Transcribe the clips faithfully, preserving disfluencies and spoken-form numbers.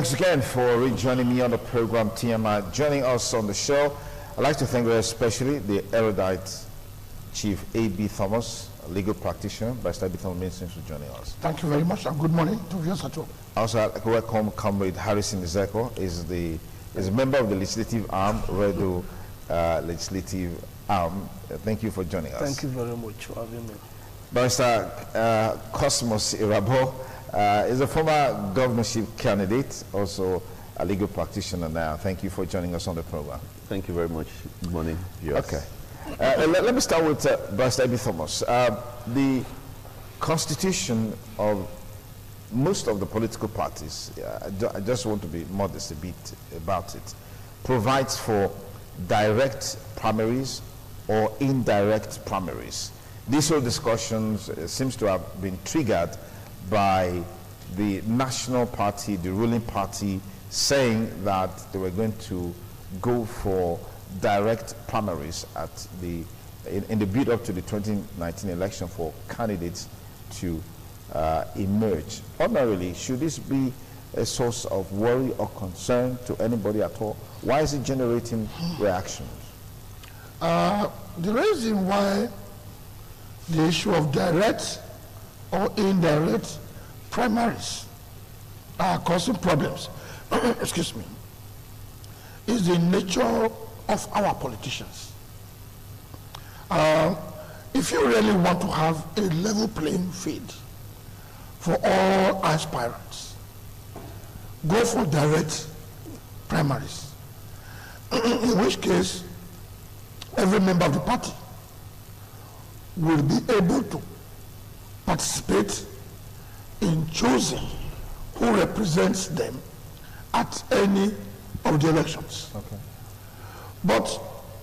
Thanks again for rejoining me on the program T M I. Joining us on the show, I'd like to thank very especially the erudite Chief A B Thomas, a legal practitioner. Barrister A B Thomas, many thanks for joining us. Thank you very much, and good morning to viewers at home. Also, I'd like to welcome Comrade Harrison Ezeko, is the is a member of the legislative arm, Redo uh, legislative arm. Uh, thank you for joining us. Thank you very much for having me. Barrister uh, Cosmos Irabo uh, is a former governorship candidate, also a legal practitioner now. Thank you for joining us on the program. Thank you very much. Good morning, viewers. Okay. Uh, let, let me start with uh, Barrister A B Thomas. Uh, the constitution of most of the political parties, uh, I, ju I just want to be modest a bit about it, provides for direct primaries or indirect primaries. These whole discussions uh, seems to have been triggered by the national party, the ruling party, saying that they were going to go for direct primaries at the in, in the build up to the twenty nineteen election for candidates to uh, emerge. Ordinarily, should this be a source of worry or concern to anybody at all? Why is it generating reactions? Uh, the reason why the issue of direct or indirect primaries are causing problems, excuse me, is the nature of our politicians. Uh, if you really want to have a level playing field for all aspirants, go for direct primaries, in which case every member of the party will be able to participate in choosing who represents them at any of the elections. Okay. But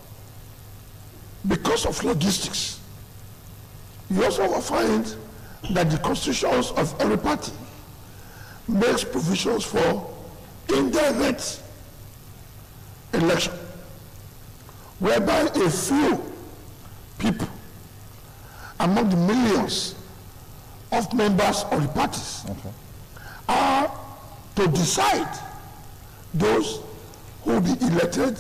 because of logistics, you also will find that the constitutions of every party makes provisions for indirect election, whereby a few people among the millions of members of the parties Okay. are to decide those who will be elected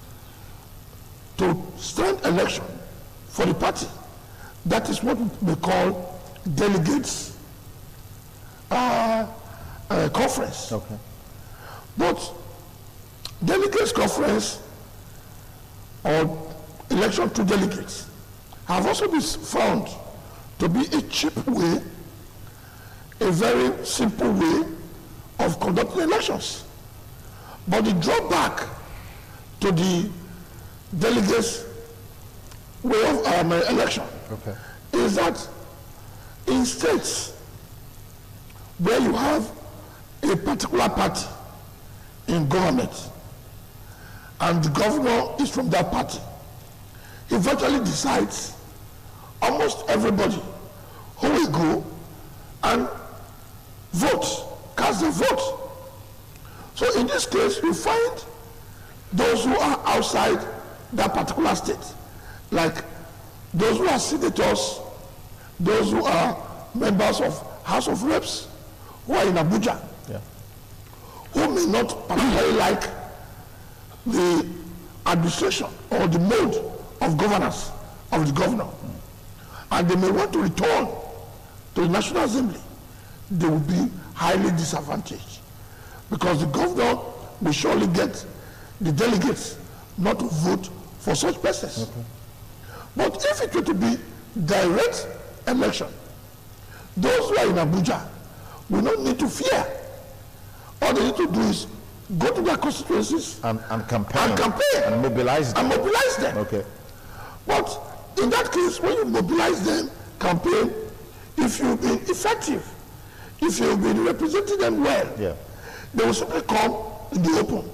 to stand election for the party. That is what we call delegates uh, uh, conference. Okay. But delegates conference or election to delegates have also been found to be a cheap way, a very simple way of conducting elections. But the drawback to the delegates way of um, election Okay. is that in states where you have a particular party in government and the governor is from that party, he virtually decides almost everybody who will go and vote, cast their vote. So in this case, you find those who are outside that particular state, like those who are senators, those who are members of House of Reps, who are in Abuja, Yeah. who may not particularly like the administration or the mode of governance of the governor, and they may want to return to the National Assembly, they will be highly disadvantaged because the governor will surely get the delegates not to vote for such persons. Okay. But if it were to be direct election, those who are in Abuja will not need to fear. All they need to do is go to their constituencies And, and campaign. and campaign And mobilize them. and mobilize them. Okay. But in that case, when you mobilize them, campaign, if you've been effective, if you've been representing them well, Yeah. they will simply come in the open.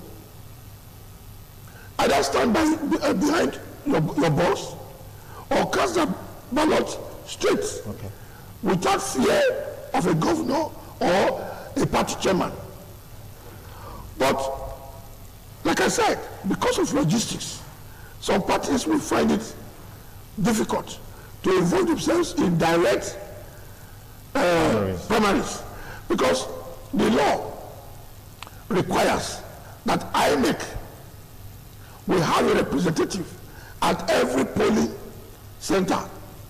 Either stand by, uh, behind your, your boss or cast the ballot straight Okay. without fear of a governor or a party chairman. But like I said, because of logistics, some parties will find it difficult to involve themselves in direct uh, Primaries. primaries because the law requires that I N E C will have a representative at every polling center.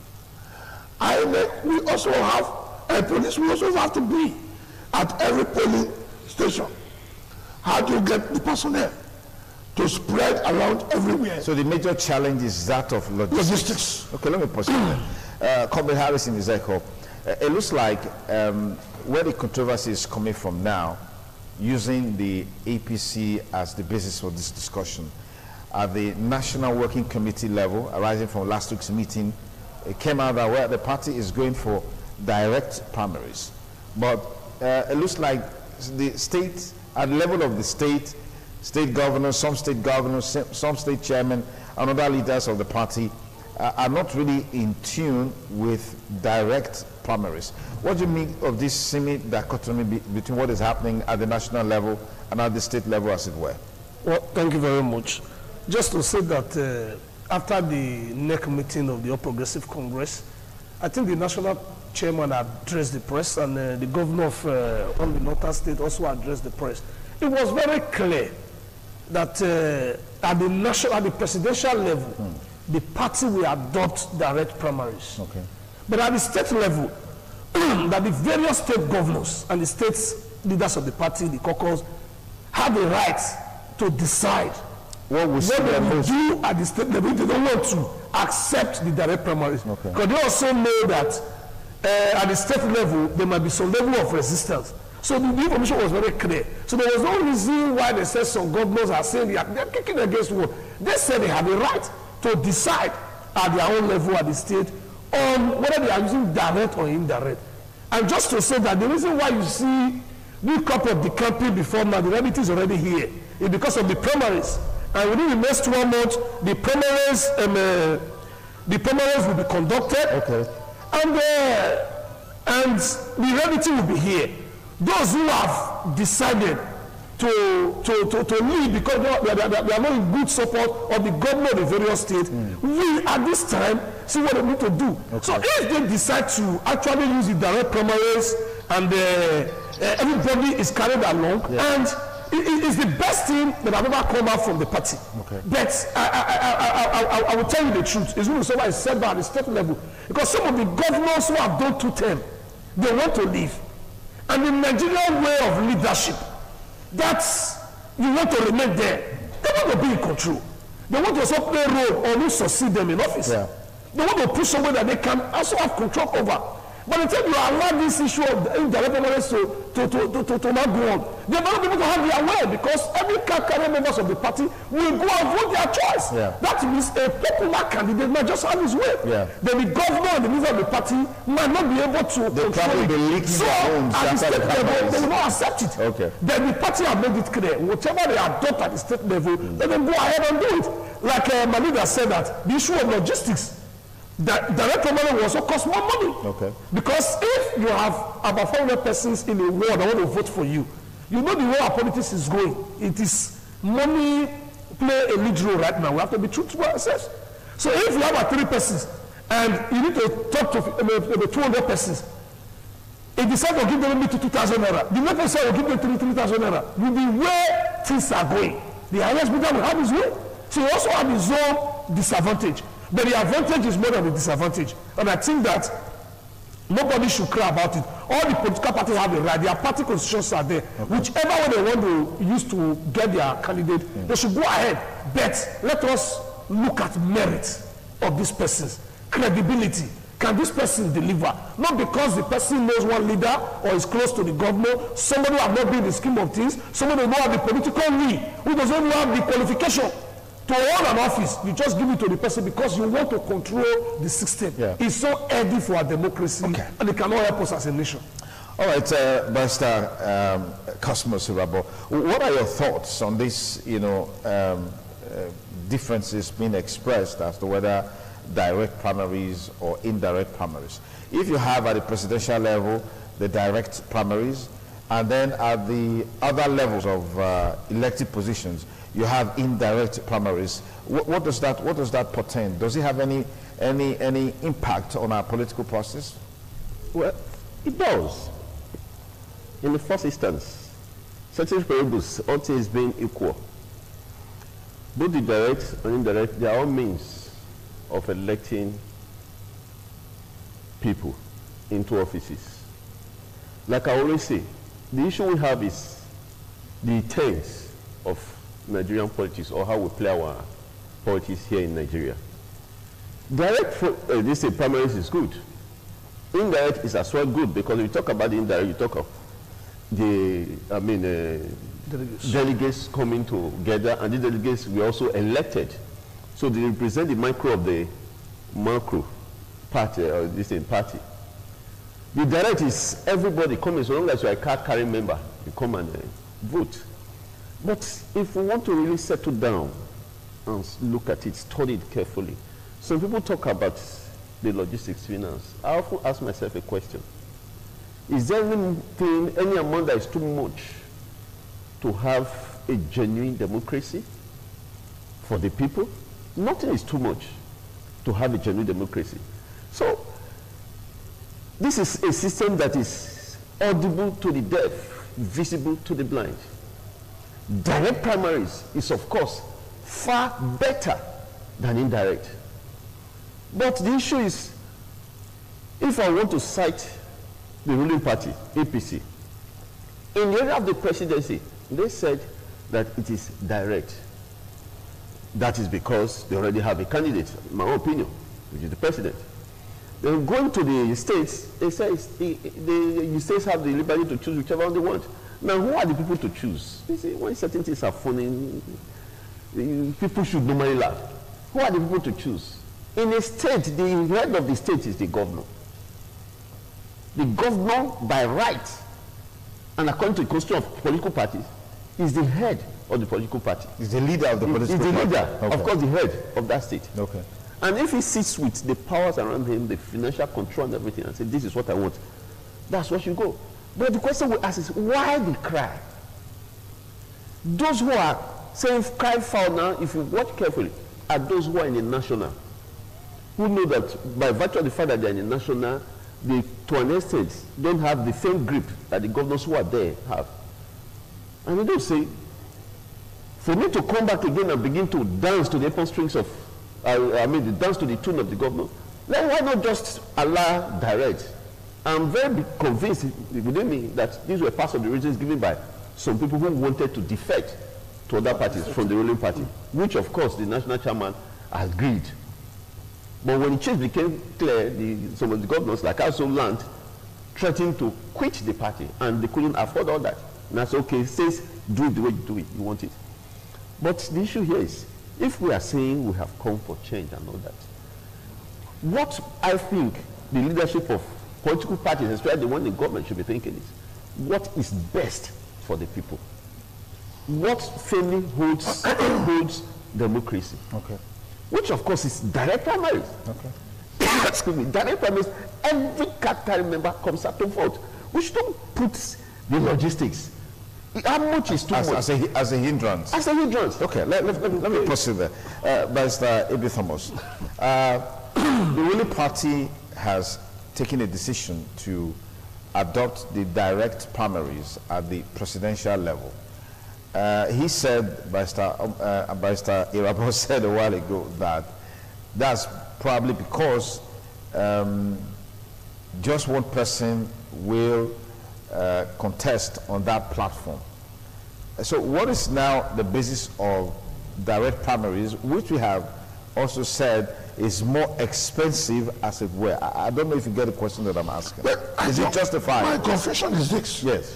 I N E C will also have, a police will also have to be at every polling station. How do you get the personnel to spread around everywhere? So the major challenge is that of logistics. Logistics. Okay, let me pause it there. Uh, Comrade Harrison is echo. Uh, it looks like um, where the controversy is coming from now, using the A P C as the basis for this discussion, at the National Working Committee level, arising from last week's meeting, it came out that where the party is going for direct primaries. But uh, it looks like the state, at the level of the state, state governors, some state governors, some state chairmen, and other leaders of the party uh, are not really in tune with direct primaries. What do you mean of this semi-dichotomy be between what is happening at the national level and at the state level, as it were? Well, thank you very much. Just to say that uh, after the N E C meeting of the All Progressive Congress, I think the national chairman addressed the press, and uh, the governor of uh, on the northern state also addressed the press. It was very clear that uh, at the national, at the presidential level, hmm. the party will adopt direct primaries. Okay. But at the state level, that the various state governors and the state leaders of the party, the caucus, have the right to decide what, what they will do at the state level if they don't want to accept the direct primaries. Okay. Because they also know that uh, at the state level, there might be some level of resistance. So the, the information was very clear. So there was no reason why they said some governors are saying they are, they are kicking against what. They said they have the right to decide at their own level at the state on whether they are using direct or indirect. And just to say that the reason why you see the cup of the campaign before now, the reality is already here, is because of the primaries. And within the next one month, the primaries, um, uh, the primaries will be conducted. Okay. And, uh, and the reality will be here. Those who have decided to, to, to, to leave because they are, they, are, they are not in good support of the government of the various states, mm. we at this time see what they need to do. Okay. So if they decide to actually use the direct primaries and uh, uh, everybody is carried along, yeah. and it, it is the best thing that have ever come out from the party. Okay. But I, I, I, I, I, I will tell you the truth. It's going to say what is said by the state level. Because some of the governors who have done two terms, they want to leave. And the Nigerian way of leadership, that's, you want to remain there. They want to be in control. They want to also play a role or who succeed them in office. Yeah. They want to push somewhere that they can also have control over. By the time you allow this issue of indirect primaries to, to, to, to, to, to not go on, they're not able to have their way because every carrying members of the party will go and vote their choice. Yeah. That means a popular candidate might just have his way. Yeah. Then the governor and the leader of the party might not be able to they control it. Be so at the state level, they will not accept it. Okay. Then the party have made it clear, whatever they adopt at the state level, mm. let them go ahead and do it. Like uh, my leader said that the issue of logistics, that direct primary will also cost more money. Okay. Because if you have about four hundred persons in a ward that want to vote for you, you know the way our politics is going. It is money play a lead role right now. We have to be true to ourselves. So if you have about three persons and you need to talk to about two hundred persons, if you decide to give them maybe two thousand naira, the next person will give them three thousand naira. With the way things are going, the highest bidder will have his way. So he also have his own disadvantage. But the advantage is more than the disadvantage. And I think that nobody should cry about it. All the political parties have a right. Their party constitutions are there. Okay. Whichever way they want to use to get their candidate, mm. they should go ahead. But let us look at merit of these persons. Credibility. Can this person deliver? Not because the person knows one leader or is close to the governor, somebody who have not been in the scheme of things, somebody who don't have the political will, who doesn't even have the qualification to hold an office. You just give it to the person because you want to control the system. Yeah. It's so healthy for our democracy, okay. and it cannot help us as a nation. All right, uh, Barrister um, Cosmos Irabor, what are your thoughts on this, you know, um, uh, differences being expressed as to whether direct primaries or indirect primaries? If you have at the presidential level the direct primaries, and then at the other levels of uh, elected positions, you have indirect primaries. What, what does that what does that portend? Does it have any any any impact on our political process? Well, it does. In the first instance, certain variables, all things being equal, both the direct and indirect, they are all means of electing people into offices. Like I always say, the issue we have is the terms of Nigerian politics, or how we play our politics here in Nigeria. Direct, uh, this uh, primaries is good. Indirect is as well good, because we talk about the indirect, you talk of the, I mean, uh, delegates. delegates coming together, and the delegates were also elected. So they represent the micro of the macro party, or this thing, party. The direct is everybody coming, so long as you are a card-carrying member, you come and uh, vote. But if we want to really settle down and look at it, study it carefully, some people talk about the logistics finance. I often ask myself a question. Is there anything, any amount that is too much to have a genuine democracy for the people? Nothing is too much to have a genuine democracy. So, this is a system that is audible to the deaf, visible to the blind. Direct primaries is, of course, far better than indirect. But the issue is, if I want to cite the ruling party, A P C, in the area of the presidency, they said that it is direct. That is because they already have a candidate, in my own opinion, which is the president. Then going to the states, they say the, the, the states have the liberty to choose whichever one they want. Now, who are the people to choose? They say when certain things are funny, people should normally laugh. Who are the people to choose? In a state, the head of the state is the governor. The governor, by right, and according to the constitution of political parties, is the head of the political party. Is the leader of the political party. Is the leader, okay. of course, the head of that state. Okay. And if he sits with the powers around him, the financial control and everything, and says, this is what I want, that's what you go. But the question we ask is, why the cry? Those who are saying cry foul now, if you watch carefully, are those who are in the national, who know that by virtue of the fact that they're in the national, they, to an extent, don't have the same grip that the governors who are there have. And they don't say, for me to come back again and begin to dance to the apron strings of, uh, I mean, the dance to the tune of the governor, then why not just allow direct? I'm very convinced within me that these were parts of the reasons given by some people who wanted to defect to other parties from the ruling party, which of course the national chairman agreed. But when the change became clear, the, some of the governors, like also Land, threatened to quit the party, and they couldn't afford all that. And that's okay, says, do it the way you do it, you want it. But the issue here is, if we are saying we have come for change and all that, what I think the leadership of political parties, especially the one in government, should be thinking is, what is best for the people? What firmly holds, holds democracy? Okay. Which of course is direct primaries. Okay. Excuse me, direct primaries, every card-carrying member comes out to vote. We shouldn't put the logistics. How much is too as, much? As a, as a hindrance. As a hindrance. Okay, let, let, let, let me proceed there. Uh, Barrister Ibe Thomas, uh, the ruling party has taken a decision to adopt the direct primaries at the presidential level. Uh, he said, Barrister, uh, Barrister Irabo said a while ago that that's probably because um, just one person will uh, contest on that platform. So what is now the basis of direct primaries, which we have also said is more expensive, as it were? I, I don't know if you get the question that I'm asking. Well, is it justified? My confession is this. Yes.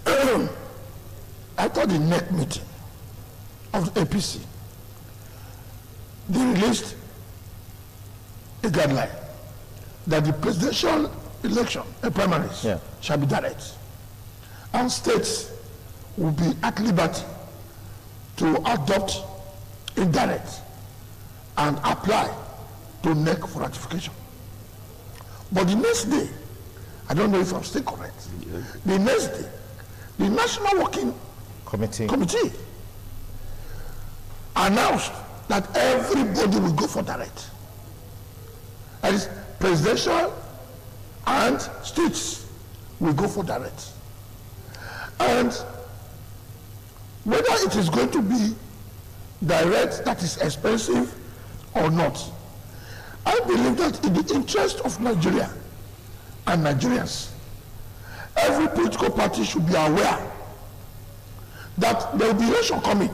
After the N E C meeting of the A P C, they released a guideline that the presidential election and primaries yeah. shall be direct, and states will be at liberty to adopt indirect and apply to N E C for ratification. But the next day, I don't know if I'm still correct, yeah. the next day, the National Working Committee. Committee announced that everybody will go for direct. That is, presidential and states will go for direct. And whether it is going to be direct that is expensive or not. I believe that in the interest of Nigeria and Nigerians, every political party should be aware that there will be election coming.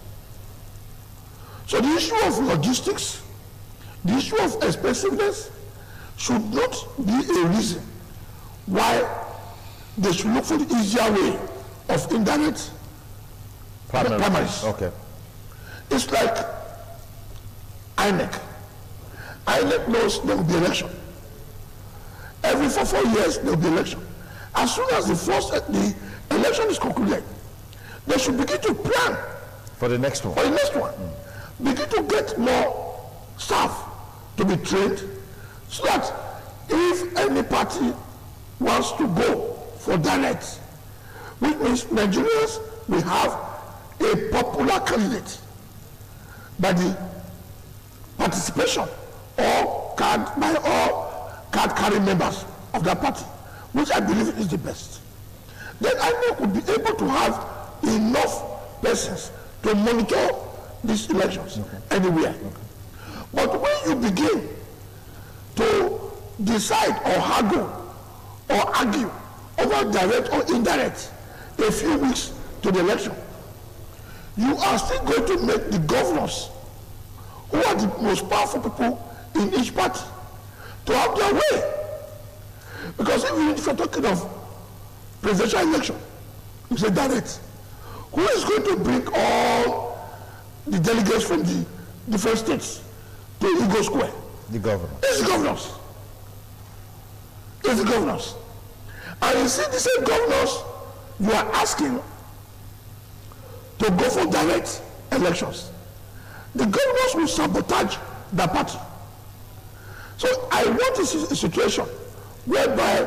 So the issue of logistics, the issue of expensiveness should not be a reason why they should look for the easier way of indirect Primaries. primaries. Okay. It's like I N E C. I N E C knows there will be election. Every four, four years there will be election. As soon as the first the election is concluded, they should begin to plan For the next one. for the next one. Mm. Begin to get more staff to be trained, so that if any party wants to go for direct, which means Nigerians will have a popular candidate by the participation or card by all card carrying members of that party, which I believe is the best. Then I think we'll be able to have enough persons to monitor these elections okay. anywhere. Okay. But when you begin to decide or haggle or argue over direct or indirect a few weeks to the election, you are still going to make the governors, who are the most powerful people in each party, to have their way. Because if you're talking of presidential election, you say direct, who is going to bring all the delegates from the different states to Eagle Square? The governor. It's the governors. It's the governors. And you see the same governors you are asking to go for direct elections. The governors will sabotage the party. So I want a situation whereby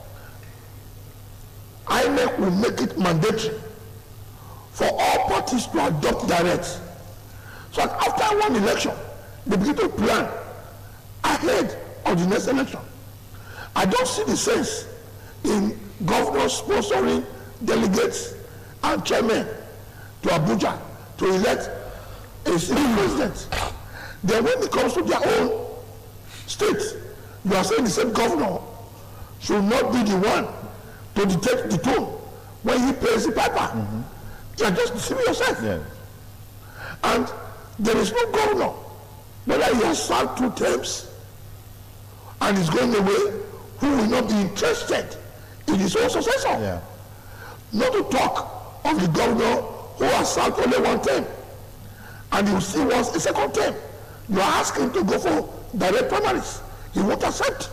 I N E C will make it mandatory for all parties to adopt direct. So that after one election, they begin to plan ahead of the next election. I don't see the sense in governors sponsoring delegates and chairmen to Abuja to elect a sitting president. Then when it comes to their own state, you are saying the same governor should not be the one to dictate the tone when he pays the piper. Mm-hmm. You are just deceiving yourself. Yeah. And there is no governor, whether he has served two terms and is going away, who will not be interested in his own successor. Yeah. Not to talk of the governor who has served only one term and he still wants a second term. You are asking to go for direct primaries. He won't accept.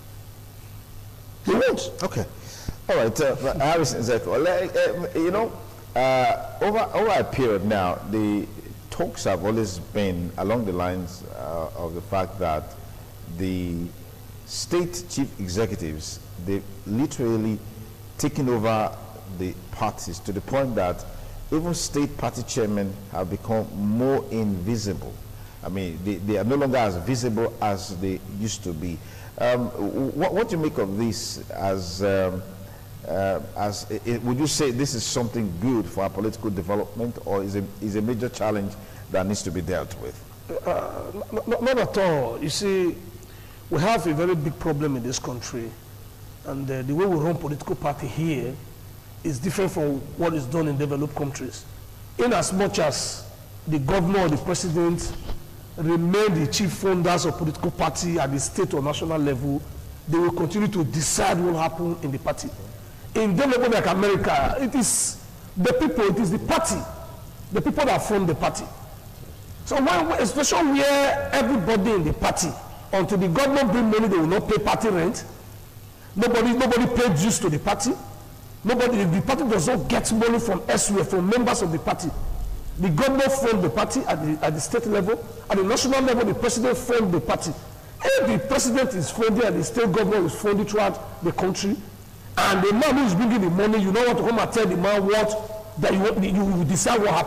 He won't. Okay. All right. Uh, Harrison, uh, you know, uh, over, over a period now, the talks have always been along the lines uh, of the fact that the state chief executives, they've literally taken over the parties to the point that even state party chairmen have become more invisible. I mean, they, they are no longer as visible as they used to be. Um, what, what do you make of this as, um, uh, as it, would you say this is something good for our political development, or is it is a major challenge that needs to be dealt with? Uh, not, not at all. You see, we have a very big problem in this country, and uh, the way we run political party here is different from what is done in developed countries. In as much as the governor or the president remain the chief funders of political party at the state or national level, they will continue to decide what will happen in the party. In development like America, it is the people, it is the party, the people that fund the party. So when, especially where everybody in the party, until the government bring money, they will not pay party rent. Nobody, nobody paid dues to the party. Nobody, the party does not get money from elsewhere, from members of the party. The government fund the party at the, at the state level. At the national level, the president fund the party. If the president is funded and the state government is funded throughout the country, and the man who is bringing the money, you don't want to come and tell the man what, that you, you will decide what happened.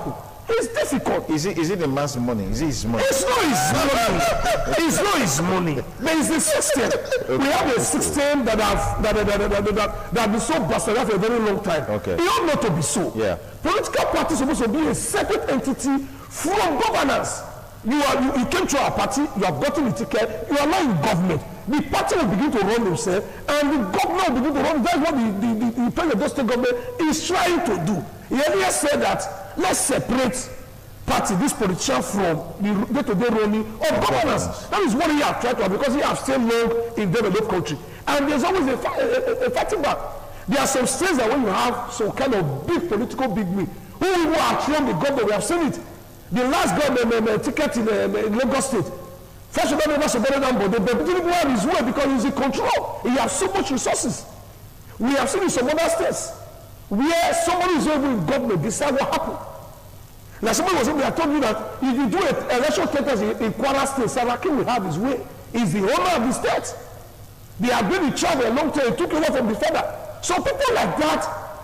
It's difficult. Is it is it the man's money? Is it his money? It's not his money. It's not his money. There is a system. Okay. We have a system that have that that that, that, that, that have been so busted for a very long time. Okay. It ought not to be so. Yeah. Political parties are supposed to be a separate entity from governance. You are you, you came to our party, you have gotten the ticket, you are now in government. The party will begin to run themselves, and the government will begin to run. That's what the the, the, the president of the state government is trying to do. He earlier said that let's separate party, this politician, from the day-to-day running of governance. That is what he has tried to do, because he has stayed long in developed country. And there's always a, a, a, a fighting back. There are some states that when you have some kind of big political big win, who will actually the government, we have seen it. The last government uh, ticket in, uh, in Lagos State, first of all, never supported them, but they didn't have his way because he's in control. He has so much resources. We have seen in some other states where somebody is over in government decide what happened. Like somebody was saying, I told you that if you do an election contest in, in Kwara State, Saraki will have his way. He's the owner of the state. They have been in charge a long time. He took over from the father. So people like that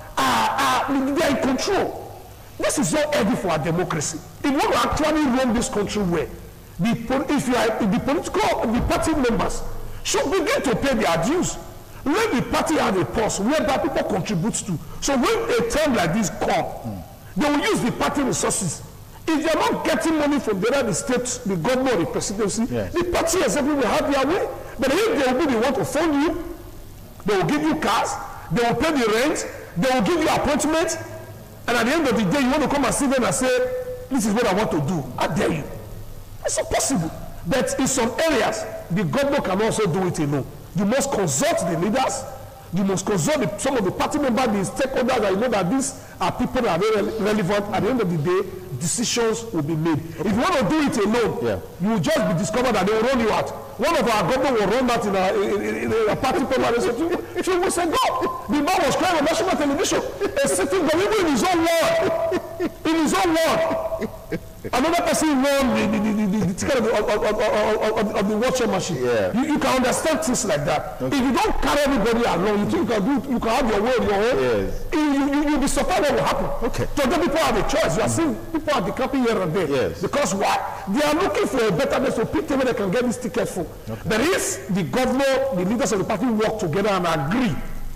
are, are they are in control. This is so heavy for our democracy. If you want to actually run this country well, the, if you are the political, the party members should begin to pay their dues. Let the party have a pulse whereby people contribute to. So when a time like this comes, mm. they will use the party resources. If they are not getting money from the other states, the government or the presidency, yes. the party executive will have their way. But if they will be the one to fund you, they will give you cars, they will pay the rent, they will give you appointments, and at the end of the day, you want to come and see them and say, this is what I want to do. I dare you. It's not possible. But in some areas, the government can also do it alone. You must consult the leaders. You must consult the, some of the party members, the stakeholders, that you know that these are people that are very relevant. At the end of the day, decisions will be made. Okay. If you want to do it alone, yeah. you will just be discovered that they will run you out. One of our government will run that in a, in, in, in a party program. She will say, God, the man was crying on national television, a sitting government in his own word. In his own word. Another person won the, the, the, the, the ticket of the, of, of, of, of, of the watcher machine. Yeah. You, you can understand things like that. Okay. If you don't carry everybody along, you think you can do, you can have your way on your own. Yes. You, you, you'll be surprised what will happen. Okay. So then people have a choice. You are seeing people at the camping here and there. Yes. Because why? They are looking for a better place to pick them where they can get this ticket for. Okay. But if the governor, the leaders of the party work together and agree,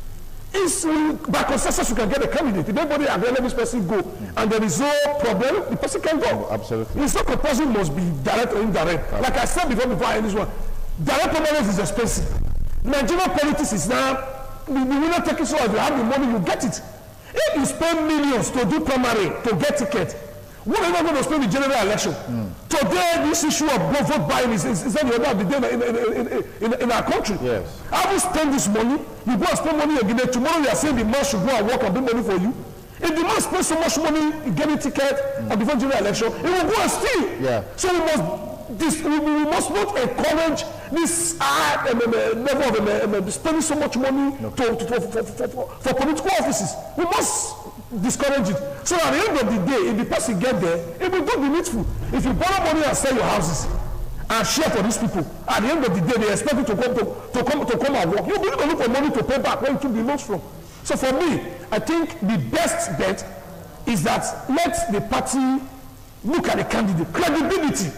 is by consensus you can get a candidate. If everybody agree, let this person go, mm-hmm. and there is no problem, the person can go. Absolutely. It's not proposal must be direct or indirect. Absolutely. Like I said before, before I end this one, direct permanence is expensive. Nigerian politics is now the, the winner taking so if you have the money, you get it. If you spend millions to do primary to get ticket, what are you going to spend the general election? Mm. Today, this issue of vote buying is, is, is at the order of the day in, in, in, in, in our country. Yes. Have you spend this money? You go and spend money again. Tomorrow you are saying the man should go and work and bring money for you. If the man spends so much money getting ticket mm. and before general election, he will go and steal. Yeah. So we must, this, we, we must not encourage this high uh, uh, level of uh, uh, spending so much money no. to, to, to, for, for, for, for political offices. We must discourage it. So at the end of the day, if the person get there, it will not be needful. If you borrow money and sell your houses and share for these people, at the end of the day, they expect you to come to, to come to come and work. You need to look for money to pay back where you took the loans from. So for me, I think the best bet is that let the party look at the candidate, credibility,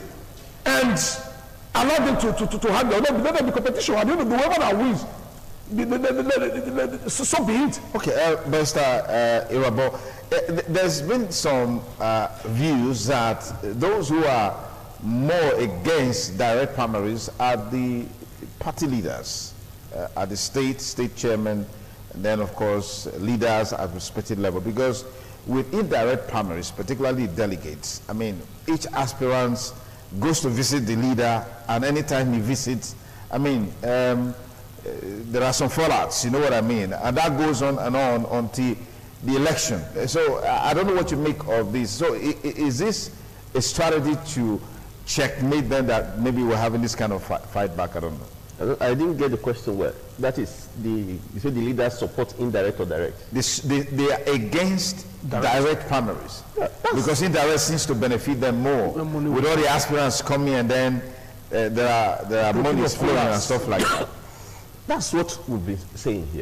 and allow them to, to, to, to have their own. Let there be competition. At the end of the day, whoever that wins, The, the, the, the, the, the, so be it. Okay, uh, Mister Uh, Irabor, uh, there's been some uh, views that those who are more against direct primaries are the party leaders uh, at the state, state chairman, and then of course leaders at respective level. Because with indirect primaries, particularly delegates, I mean, each aspirant goes to visit the leader, and anytime he visits, I mean, um, Uh, there are some fallouts, you know what I mean, and that goes on and on until the election. So I don't know what you make of this. So is this a strategy to checkmate them, that maybe we're having this kind of fight back? I don't know. I didn't get the question well. That is the, you say the leaders support indirect or direct? This, they, they are against direct, direct primaries, yeah, because indirect seems to benefit them more. The with all the aspirants coming, and then uh, there are there are monies flowing and stuff like that. That's what we've been saying here.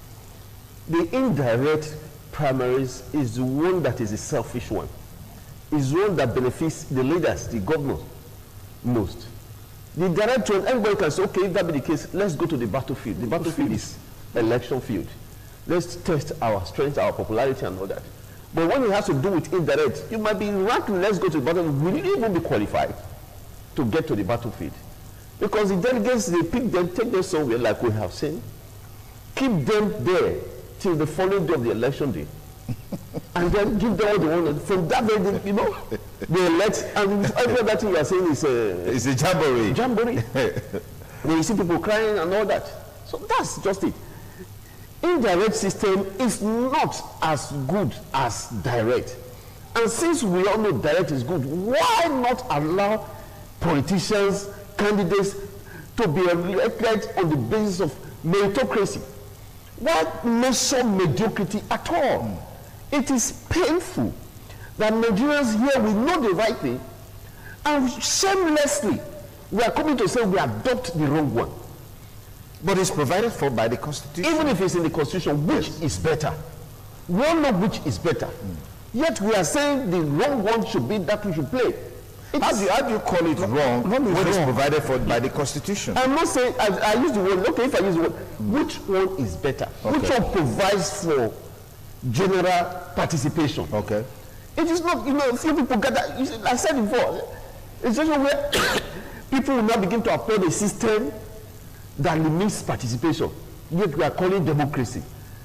The indirect primaries is the one that is a selfish one. is one that benefits the leaders, the governors, most. The direct one, everybody can say, okay, if that be the case, let's go to the battlefield. The battlefield is election field. Let's test our strength, our popularity, and all that. But when it has to do with indirect, you might be ranking, let's go to the battlefield. Will you even be qualified to get to the battlefield? Because the delegates, they pick them, take them somewhere, like we have seen, keep them there till the following day of the election day, and then give them all the one. From that day, they, you know, they elect, and every other thing you are saying is a, it's a jamboree. Jamboree. When you see people crying and all that. So that's just it. Indirect system is not as good as direct. And since we all know direct is good, why not allow politicians, candidates to be elected on the basis of meritocracy? Why measure mediocrity at all? Mm. It is painful that Nigerians here will know the right thing, and shamelessly we are coming to say we adopt the wrong one. But it's provided for by the Constitution. Even if it's in the Constitution, which yes. is better? We all know which is better. Mm. Yet we are saying the wrong one should be that we should play. How do, you, how do you call it wrong when wrong. It's provided for by the Constitution? I'm not saying, I, I use the word, okay, if I use the word, which one is better? Okay. Which one provides for general participation? Okay. It is not, you know, a few people gather, I said before, it's just where people will now begin to applaud a system that limits participation, yet we are calling democracy.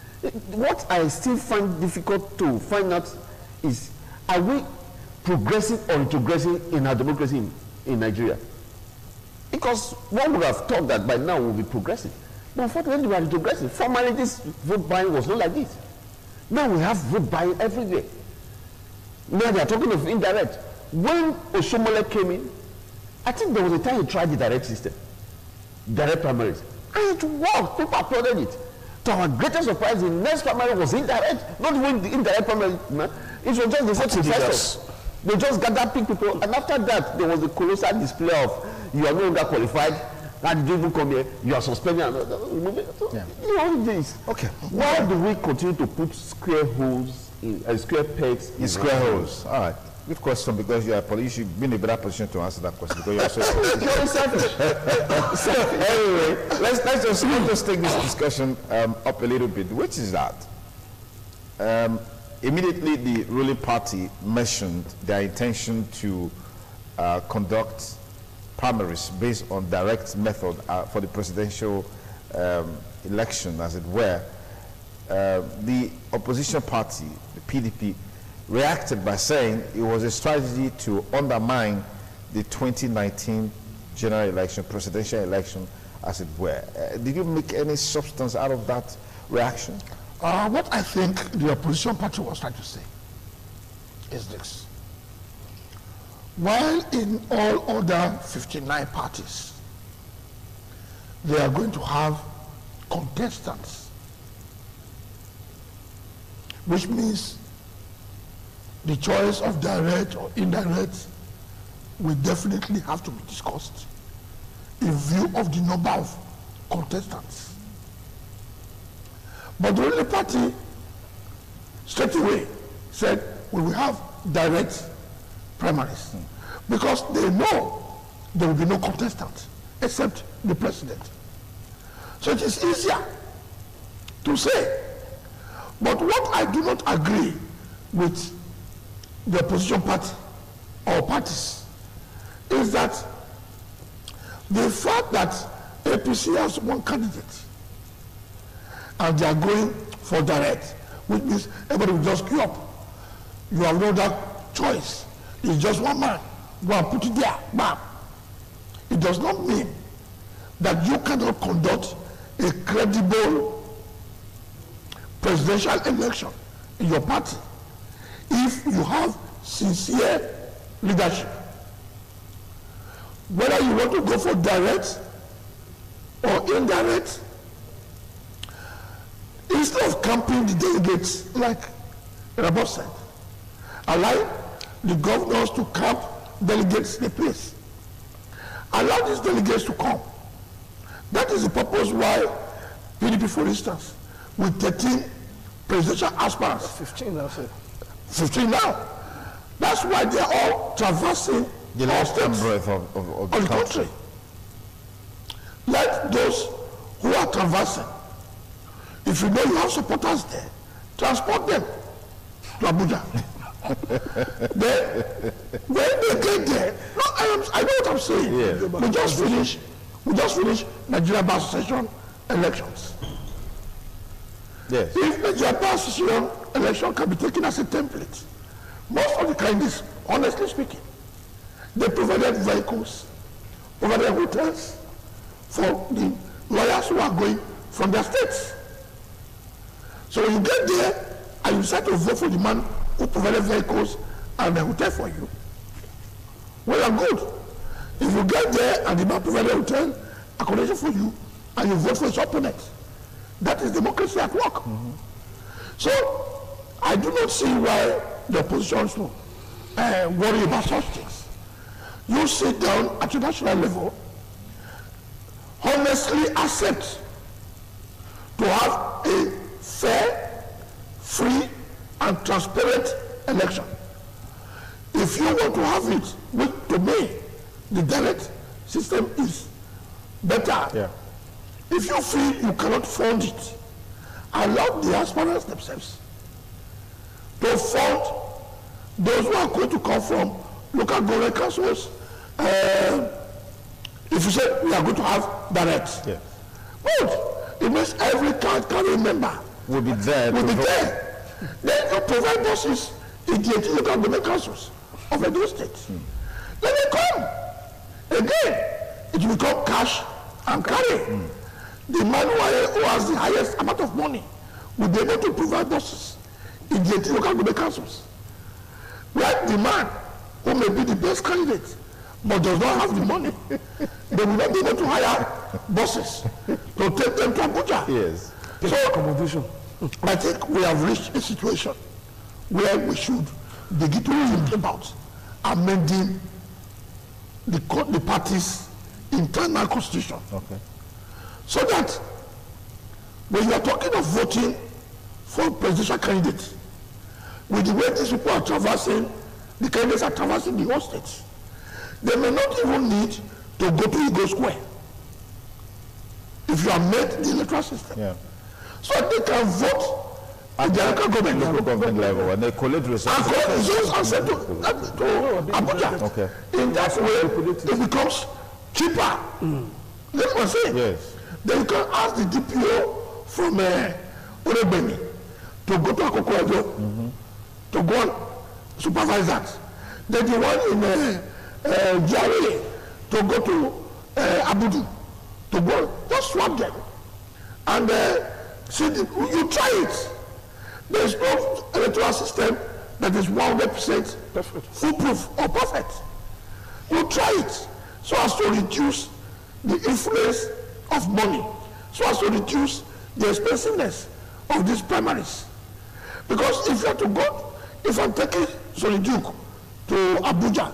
What I still find difficult to find out is, are we progressing or retrogressing in our democracy in, in Nigeria? Because one would have thought that by now we'll be progressing. But unfortunately we are retrogressing. Formerly this vote buying was not like this. Now we have vote buying everywhere. Now they are talking of indirect. When Oshomole came in, I think there was a time he tried the direct system. Direct primaries. And it worked. People applauded it. To our greatest surprise, the next primary was indirect. Not even the indirect primary. No? It was just the same professors. They just gathered pick people, and after that, there was a colossal display of you are no longer qualified, and you even come here, you are suspended. So, yeah. You know this. Okay. Why do we continue to put square holes in uh, square pegs in, in square holes? All right. Good question, because you are police, you should be in a better position to answer that question because you are so very selfish. Anyway, let's let's just let's just take this discussion um, up a little bit. Which is that? Um, Immediately, the ruling party mentioned their intention to uh, conduct primaries based on direct method uh, for the presidential um, election, as it were. Uh, the opposition party, the P D P, reacted by saying it was a strategy to undermine the twenty nineteen general election, presidential election, as it were. Uh, did you make any substance out of that reaction? Uh, what I think the opposition party was trying to say is this. While in all other fifty-nine parties, they are going to have contestants, which means the choice of direct or indirect will definitely have to be discussed in view of the number of contestants. But the ruling party straight away said we will have direct primaries mm. because they know there will be no contestant except the president. So it is easier to say. But what I do not agree with the opposition party or parties is that the fact that A P C has one candidate and they are going for direct, which means everybody will just queue up. You have no other choice. It's just one man. Go and put it there. Bam. It does not mean that you cannot conduct a credible presidential election in your party if you have sincere leadership. Whether you want to go for direct or indirect, instead of camping the delegates, like Rabot said, allow the governors to camp delegates in the place. Allow these delegates to come. That is the purpose why P D P, for instance, with thirteen presidential aspirants, fifteen now, sir. fifteen now, That's why they are all traversing the length and breadth of, of, of the, of the country. country. Let those who are traversing, if you know you have supporters there, transport them to Abuja. then, when they get there, no, I, am, I know what I'm saying. Yeah. We just finished, we just finished Nigeria Bar Association elections. Yes. If Nigeria Bar Association election can be taken as a template, most of the candidates, honestly speaking, they provided vehicles, provided hotels for the lawyers who are going from their states. So when you get there and you decide to vote for the man who provided vehicles and a hotel for you, well and good. If you get there and the man provided hotel, accommodation for you, and you vote for his opponent, that is democracy at work. Mm-hmm. So I do not see why the opposition should uh, worry about such things. You sit down at your national level, honestly accept to have a fair, free, and transparent election. If you want to have it, which to me, the direct system is better. Yeah. If you feel you cannot fund it, allow the aspirants themselves to fund those who are going to come from local government councils. Uh, if you say we are going to have direct, Yes. good. It means every county member Will be there. will to be vote. there. Then you provide buses in the eighteen local government councils of Edo State. Mm. Then they come. Again, it will become cash and carry. Mm. The man who has the highest amount of money will be able to provide buses in the eighteen local government councils. Like the man who may be the best candidate but does not have the money, they will not be able to hire buses to take them to Abuja. Yes. So, accommodation. I think we have reached a situation where we should begin to think about amending the, the party's internal constitution. Okay. So that when you are talking of voting for presidential candidates, with the way these people are traversing, the candidates are traversing the whole state, they may not even need to go to Eagle Square if you have made the electoral system. Yeah. So they can vote at the local government local level. government level, and they collect And results. collect results and send to, uh, to Abuja. Okay. In that way, it becomes cheaper. Mm. Let me say. Yes. Then you can ask the D P O from uh, Orebeni to go to Akoko Edo, mm-hmm. to go and supervise that. Then the one in uh, uh, J R A to go to uh, Abudu, to go, just swap them. And uh, see, the, you try it. There is no electoral system that is one hundred percent foolproof or perfect. You try it so as to reduce the influence of money, so as to reduce the expensiveness of these primaries. Because if you have to go, if I'm taking Soliduke to Abuja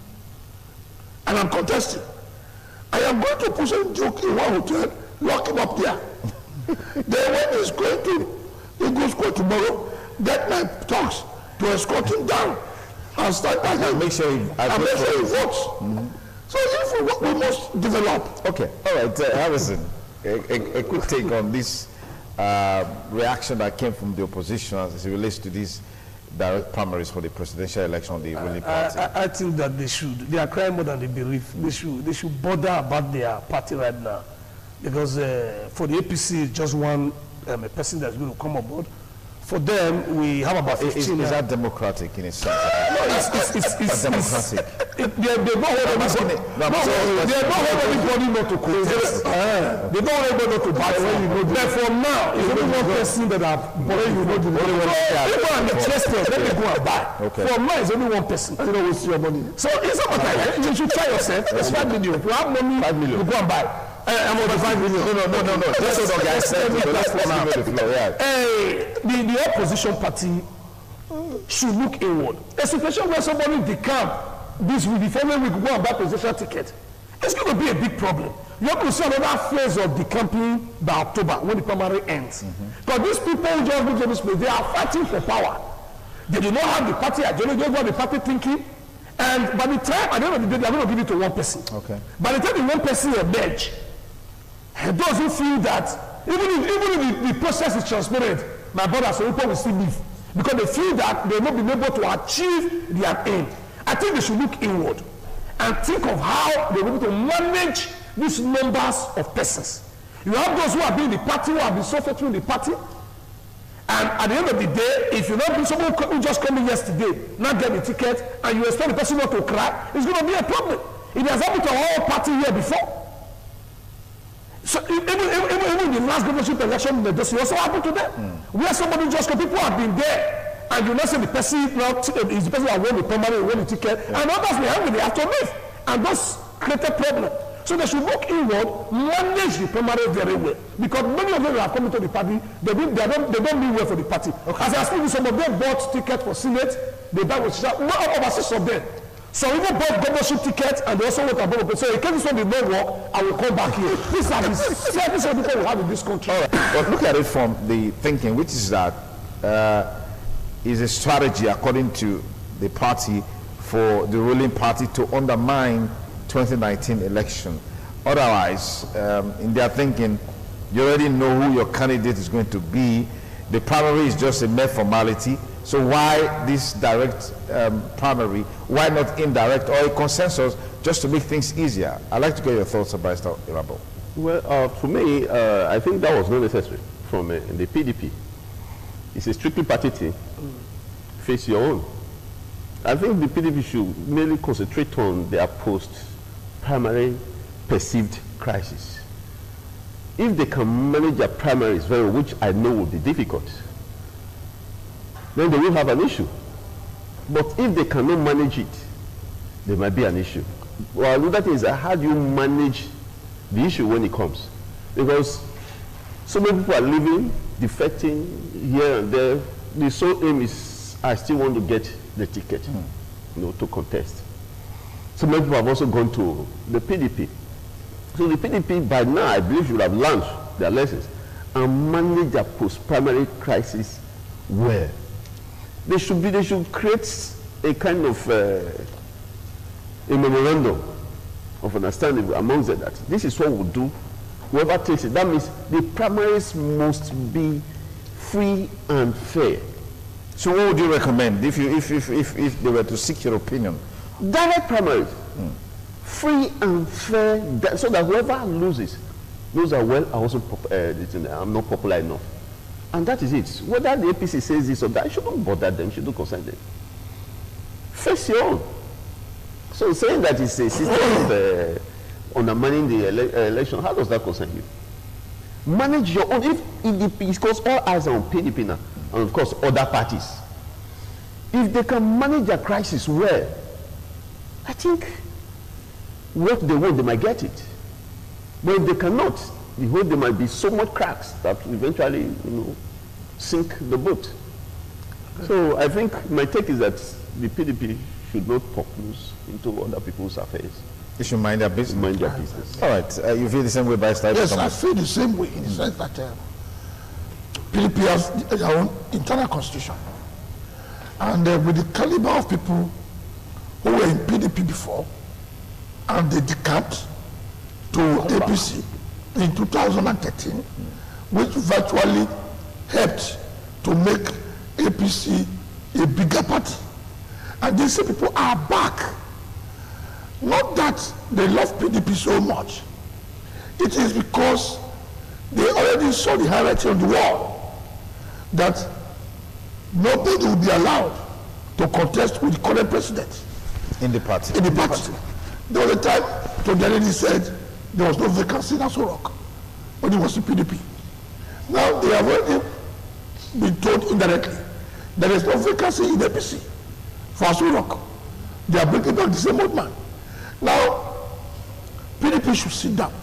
and I'm contesting, I am going to put Soliduke in one hotel, lock him up there. Then when he's going to Eagle Square tomorrow, get my talks to escort him down and start by him. Make sure he, and make sure he votes. Mm-hmm. So if we, we must develop. Okay, all right, uh, Harrison, a, a, a quick take on this uh, reaction that came from the opposition as it relates to these direct primaries for the presidential election of the ruling party. I, I, I think that they should. They are crying more than they believe. They should. They should bother about their party right now, because uh, for the A P C, it's just one um, a person that's going to come aboard. For them, we have about fifteen. Is, is that democratic in a sense? No, it's, it's, it's, it's democratic. It, they, they don't hold anybody. No, no, they don't hold anybody not to contest. Uh, they don't hold anybody not to buy when you know. But for now, it's only one person that have bought you know the money. People are interested. Let me go and buy. Okay. For now, it's only one person. You know, we see your money. So it's not like you should try yourself. It's five million. If you have money, five million. You go and buy. I'm over five million. No, no, no, no, no. Just so the guys let me let's give the floor. Yeah. Hey, the the opposition party should look inward. A situation where somebody decamp this week, the following week, go and buy presidential ticket. It's going to be a big problem. You have to see another phase of decamping by October when the primary ends. Mm-hmm. Because these people who just go to this place, they are fighting for power. They do not have the party agenda, they don't have the party thinking. And by the time, at the end of the day, they are going to give it to one person. Okay. By the time the one person emerge, and those who feel that, even if, even if the, the process is transparent, my brother, so people will still leave. Because they feel that they will not be able to achieve their aim. I think they should look inward and think of how they will be able to manage these numbers of persons. You have those who have been in the party, who have been so faithful in the party, and at the end of the day, if you not be someone who just came in yesterday, not get the ticket, and you expect the person not to cry, it's going to be a problem. It has happened to our whole party here before. So even, even, even, even the last governorship election, it also happened to them. Mm. Where somebody just come, people have been there, and you not say the person now is the person that won the primary, won the ticket, yeah. and others behind they have to leave, and those created problem. So they should look inward, manage the primary very well, because many of them who have come into the party, they don't, they don't, they don't mean well for the party. Okay. As I speak, some of them bought tickets for Senate, they buy with not over six of them. So even bought governorship tickets, and they also went above. So in case this one did not work, I will come back here. These are the service of people we have in this country. All right. But look at it from the thinking, which is that uh, is a strategy according to the party for the ruling party to undermine twenty nineteen election. Otherwise, um, in their thinking, you already know who your candidate is going to be. The primary is just a mere formality. So why this direct um, primary? Why not indirect or a consensus just to make things easier? I'd like to get your thoughts about Barrister Irabor. Well, uh, for me, uh, I think that was not necessary from uh, the P D P. It's a strictly party thing. Face your own. I think the P D P should mainly concentrate on their post-primary perceived crisis. If they can manage their primaries very well, which I know will be difficult, then they will have an issue. But if they cannot manage it, there might be an issue. Well, the other thing is that how do you manage the issue when it comes? Because so many people are living, defecting here and there. The sole aim is, I still want to get the ticket, mm. you know, to contest. So many people have also gone to the P D P. So the P D P, by now, I believe, should have learned their lessons and manage their post-primary crisis well. They should be, they should create a kind of uh, a memorandum of understanding amongst them that this is what we'll do. Whoever takes it, that means the primaries must be free and fair. So what would you recommend if you if if if, if they were to seek your opinion? Direct primaries, mm. free and fair, so that whoever loses knows that, well, I also pop, uh, I'm not popular enough. And that is it. Whether the A P C says this or that, it shouldn't bother them, shouldn't concern them. Face your own. So saying that it's a system of uh, undermining the ele uh, election, how does that concern you? Manage your own. If E D P, because all eyes are on P D P now, and of course other parties. If they can manage their crisis well, I think what they want, they might get it. But if they cannot, the whole there might be so much cracks that eventually, you know, sink the boat. So I think my take is that the P D P should not pop loose into other people's affairs. They should mind their business. Mind their business. All right. Uh, you feel the same way, Barrister? Yes, I feel the same way in the sense that uh, P D P has their own internal constitution. And uh, with the caliber of people who were in P D P before, and they decamped to A P C in two thousand thirteen, which virtually helped to make A P C a bigger party. And these people are back. Not that they love P D P so much. It is because they already saw the highlighting on the wall that nobody will be allowed to contest with the current president. In the party. In the party. There was a time Todelini said there was no vacancy in Aso Rock, but it was the P D P. Now they have already been told indirectly there is no vacancy in the A P C for Aso Rock. They are bringing back the same old man. Now, P D P should sit down,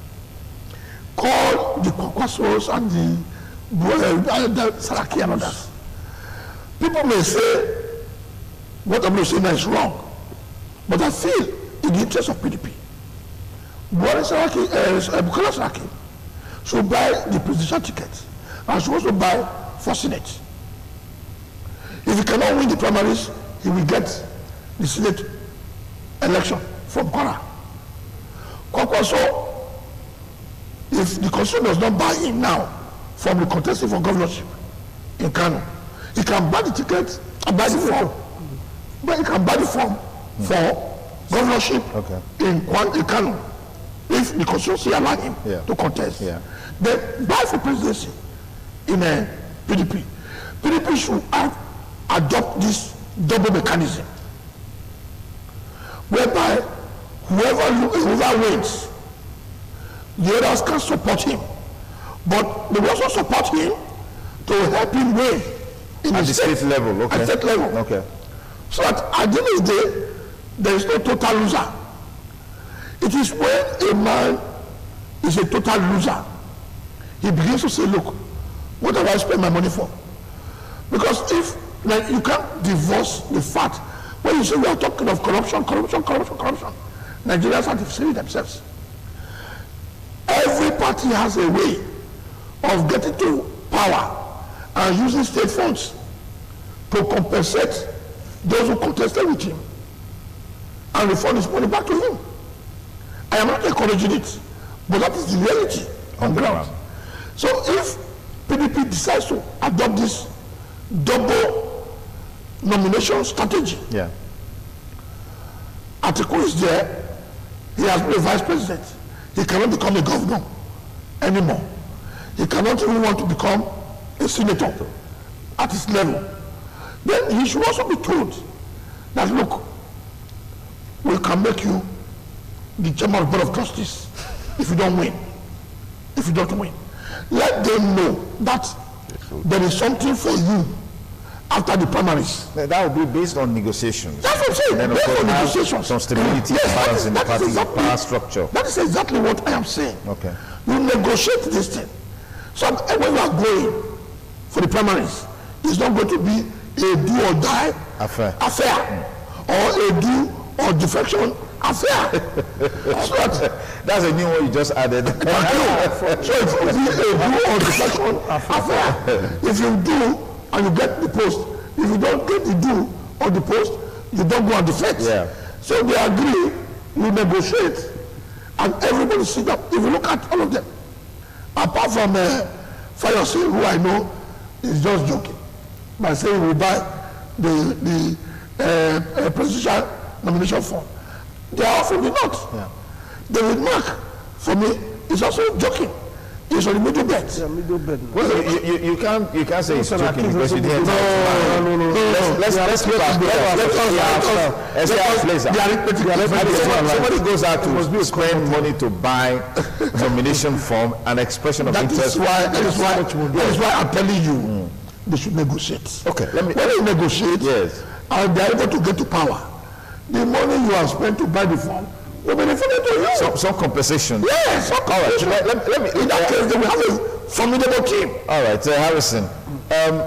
call the Kwakwasos and the, uh, the Saraki and others. People may say what I'm going to say now is wrong, but I feel in the interest of P D P, Buhari Saraki, uh, Bukola Saraki should buy the presidential ticket and should also buy for Senate. If he cannot win the primaries, he will get the Senate election from Kwara. Kwakwaso, if the constitution does not buy him now from the contesting for governorship in Kano, he can buy the ticket and buy the form. But he can buy the form mm. for governorship okay. in, in Kano if the constitution allow him yeah. to contest. Yeah. Then buy for presidency in a P D P. P D P should have adopt this double mechanism whereby whoever whoever wins, the others can support him, but they will also support him to help him win in at the state, state level. Okay. At state level. Okay. So at, at the end of the day, there is no total loser. It is when a man is a total loser, he begins to say, look, what have I spent my money for? Because if like, you can't divorce the fact, when you say we are talking of corruption, corruption, corruption, corruption, Nigerians are deceiving themselves. Every party has a way of getting to power and using state funds to compensate those who contested with him and refund his money back to him. I am not encouraging it, but that is the reality on ground. So if P D P decides to adopt this double nomination strategy, yeah. Atiku is there, he has been a vice president. He cannot become a governor anymore. He cannot even want to become a senator at his level. Then he should also be told that, look, we can make you the chairman of the Board of Justice if you don't win. If you don't win. Let them know that there is something for you after the primaries. That will be based on negotiations. That's what I'm saying. And then based on have negotiations. Some stability yes, and balance is, in the party exactly, power structure. That is exactly what I am saying. Okay. You negotiate this thing. So when you are going for the primaries, it's not going to be a do or die affair, affair mm. or a do or defection affair. So that, that's a new one you just added. So it will be a do or defection affair. If you do and you get the post, if you don't get the do or the post, you don't go and defect. Yeah. So they agree, you negotiate, and everybody sit up. If you look at all of them, apart from uh, Fayose, who I know is just joking by saying we buy the the uh, uh, presidential nomination form, they are all from the north. Yeah. David Mark, for me, is also joking. He's on the middle bet. Yeah, middle bet. No. Well, you, you, you can't you can't say it's joking because you didn't. No, no, no, no. Let's let's let's look at let's see how it plays out. Somebody goes out to spend money to buy nomination form, an expression of that interest. Is why, that is why that is why I'm telling you mm. they should negotiate. Okay, let me. When they negotiate, yes, and they are able to get to power, the money you have spent to buy the form will be refunded to you. Some, some compensation. Yes, some compensation. All right, let, let, let me. In that case, they will have a formidable team. All right, uh, Harrison. Um,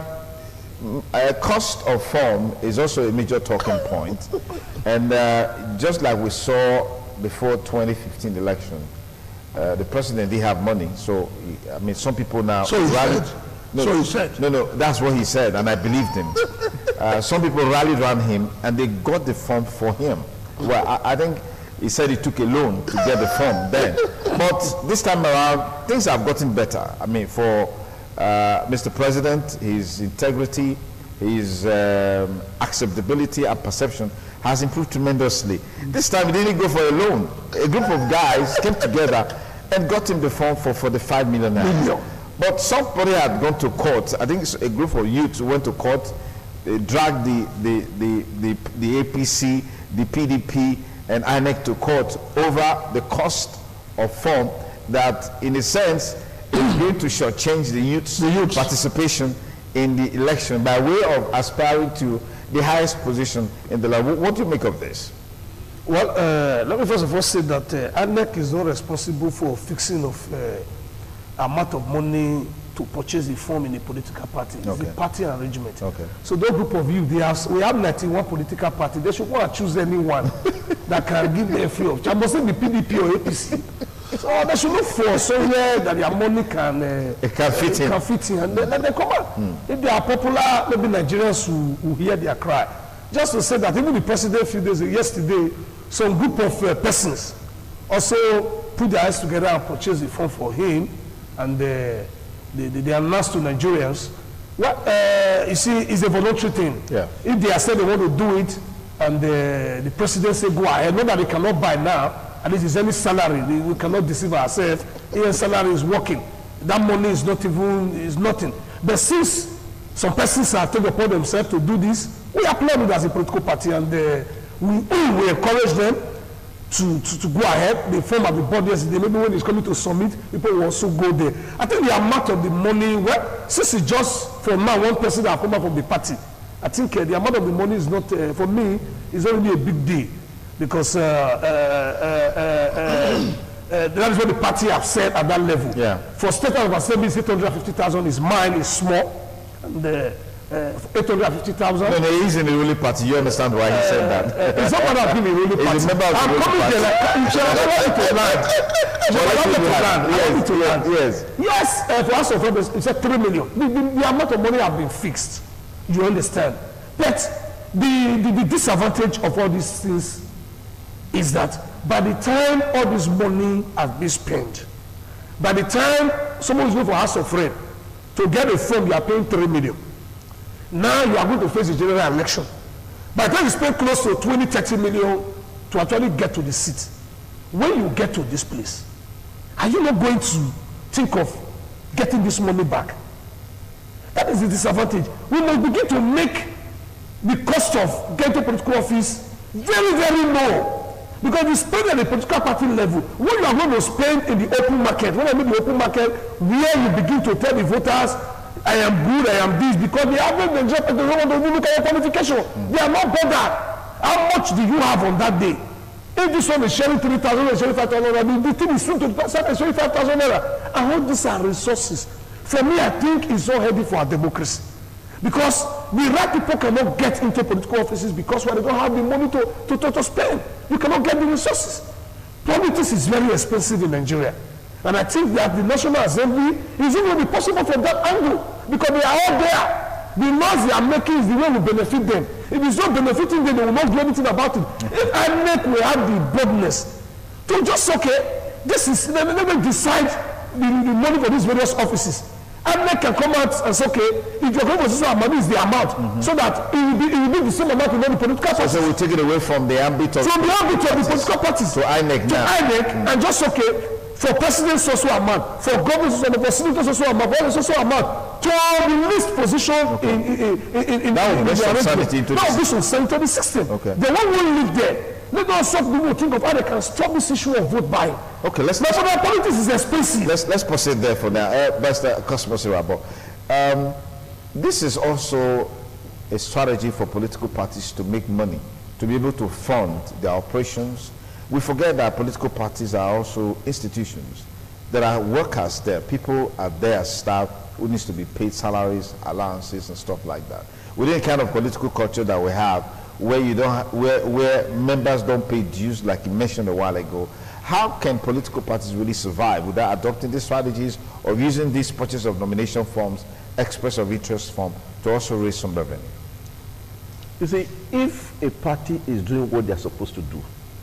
a cost of form is also a major talking point, and uh, just like we saw before twenty fifteen election, uh, the president didn't have money. So I mean, some people now. So he rallied, said. No, so he said. No, no, that's what he said, and I believed him. uh, some people rallied around him, and they got the form for him. Well, I, I think. He said he took a loan to get the form then. But this time around, things have gotten better. I mean, for uh, Mister President, his integrity, his um, acceptability and perception has improved tremendously. This time he didn't go for a loan. A group of guys came together and got him the form for forty-five million naira. But somebody had gone to court. I think a group of youths went to court. They dragged the, the, the, the, the A P C, the P D P, and I N E C to court over the cost of form that, in a sense, is going to shortchange the youth's the youth. participation in the election by way of aspiring to the highest position in the land. What do you make of this? Well, uh, let me first of all say that uh, I N E C is not responsible for fixing of uh, amount of money to purchase the form in a political party. It's okay. a party arrangement. Okay. So those group of you, they have, we have ninety-one political party. They should want to choose anyone that can give them free of charge. I must say the P D P or A P C. So they should look for somewhere that their money can uh, it can fit in. Can fit in, and then, then they come out. Mm. If they are popular, maybe Nigerians will, will hear their cry. Just to say that even the president a few days yesterday, some group of uh, persons also put their eyes together and purchased the phone for him, and uh, they, they, they announced to Nigerians. What uh, you see is a voluntary thing. Yeah. If they are saying they want to do it, and the, the president say go ahead, not that they cannot buy now, at least it's any salary, we cannot deceive ourselves. Even salary is working, that money is not even, is nothing. But since some persons have taken upon themselves to do this, we applaud it as a political party, and uh, we, we encourage them to, to, to go ahead. They form at the board yesterday, maybe when it's coming to summit, people will also go there. I think the amount of the money, well, since it's just for now one person that have come out from the party, I think uh, the amount of the money is not, uh, for me, is not really a big deal. Because uh, uh, uh, uh, uh, uh, that is what the party have said at that level. Yeah. For state of assembly, eight hundred fifty thousand is mine, is small. And uh, uh, eight hundred fifty thousand. No, no, he's in the ruling party. You understand why he uh, said that? Uh, it's not what I've been in the ruling party. He's a member of the ruling party. I'm coming there like, you shall allow me to land. You shall allow me to land. Yes, to land. Yes. Yes, uh, for us of members, it's a three million. The, the, the amount of money have been fixed. You understand? But the, the, the disadvantage of all these things is that by the time all this money has been spent, by the time someone is going for House of Rep to get a phone, you are paying three million. Now you are going to face a general election. By the time you spend close to twenty, thirty million to actually get to the seat, when you get to this place, are you not going to think of getting this money back? That is the disadvantage. We must begin to make the cost of getting to political office very, very low. Because you spend at the political party level, when you are going to spend in the open market, when I mean the open market, where you begin to tell the voters, I am good, I am this, because the average Nigerian person don't want to look at your qualification. Mm. They are not bothered. How much do you have on that day? If this one is sharing three thousand or sharing five thousand naira, the thing is soon to start sharing five thousand naira. And all these are resources. For me, I think it's so heavy for our democracy. Because the right people cannot get into political offices because well, they don't have the money to, to, to, to spend. You cannot get the resources. Politics is very expensive in Nigeria. And I think that the National Assembly is even be possible from that angle because they are all there. The laws they are making is the way we benefit them. If it's not benefiting them, they will not do anything about it. If I make we have the boldness to just, okay, this is, let me decide the, the money for these various offices. I M E C can come out and say, okay, if your conversation amount is the amount, mm-hmm. so that it will, be, it will be the same amount in all the political parties. So we take it away from the ambit of from the ambit of the political parties to I N E C to now. I N E C, mm-hmm. and just okay for president social amount, for government social amount, for senator social amount, for social amount, to the least position okay. in in in in, in, that in, in the arrangement. That will be some sanity the system. Okay. The one who live there. Let us stop people think of how they can stop this issue of vote buying. Okay, let's. But for their politics is expensive. Let's let's proceed there for now. Uh, Mister Cosmos Irabor. Um, this is also a strategy for political parties to make money, to be able to fund their operations. We forget that political parties are also institutions. There are workers there. People are there, staff who needs to be paid salaries, allowances, and stuff like that. Within the kind of political culture that we have, where you don't, ha where where members don't pay dues, like you mentioned a while ago, how can political parties really survive without adopting these strategies or using these purchase of nomination forms, express of interest form, to also raise some revenue? You see, if a party is doing what they're supposed to do,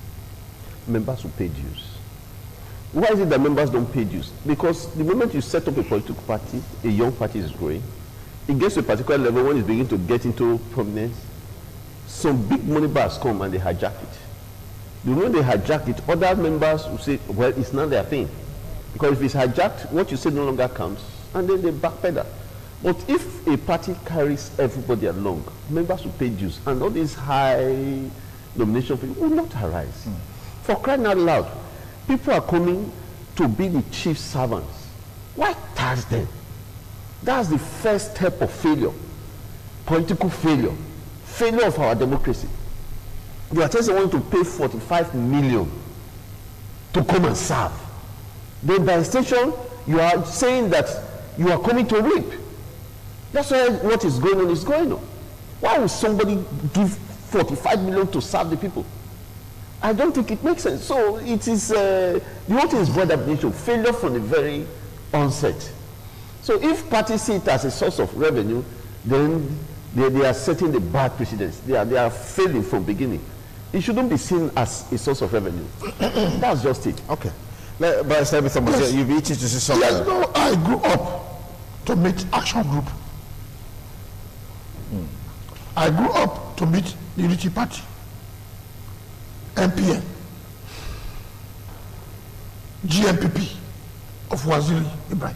members will pay dues. Why is it that members don't pay dues? Because the moment you set up a political party, a young party is growing, it gets to a particular level when it's beginning to get into prominence, some big money bars come and they hijack it. The moment they hijack it, other members will say, well, it's not their thing. Because if it's hijacked, what you say no longer counts, and then they backpedal. But if a party carries everybody along, members will pay dues, and all these high nomination fees will not arise. Mm. For crying out loud, people are coming to be the chief servants. Why tax them? That's the first step of failure, political failure, failure of our democracy. You are telling someone to pay forty-five million to come and serve. Then by extension, you are saying that you are coming to reap. That's why what is going on is going on. Why would somebody give forty-five million to serve the people? I don't think it makes sense. So it is, uh, the whole thing is void ab initio, failure from the very onset. So if parties see it as a source of revenue, then they, they are setting the bad precedents. They are, they are failing from beginning. It shouldn't be seen as a source of revenue. That's just it. Okay. Let, but yes. You've itching to see something. Yes, no, I grew up to meet Action Group. Hmm. I grew up to meet the Unity Party, M P N, G M P P of Waziri Ibrahim.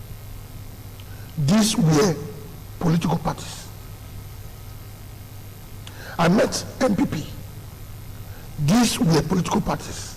These were political parties. I met M P P. These were political parties.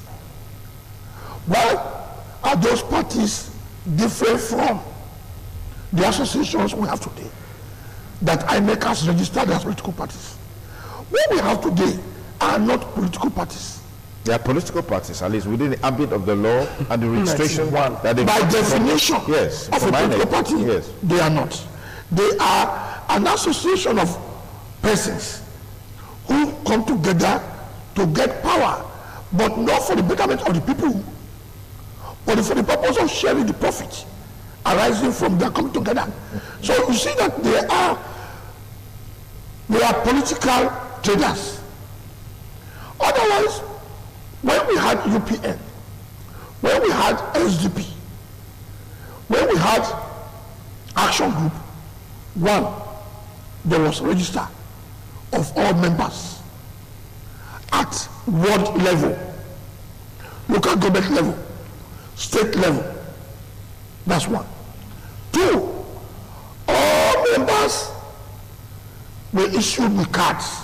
Why are those parties different from the associations we have today that I M E C has registered as political parties? What we have today are not political parties. They are political parties, at least within the ambit of the law and the registration. One. That they By definition yes, of a political party, yes. They are not. They are an association of persons who come together to get power, but not for the betterment of the people, but for the purpose of sharing the profit arising from their coming together. So you see that they are, they are political traders. Otherwise, when we had U P N, when we had S D P, when we had Action Group, one, there was a register of all members at world level, local government level, state level. That's one. Two, all members were issued with cards.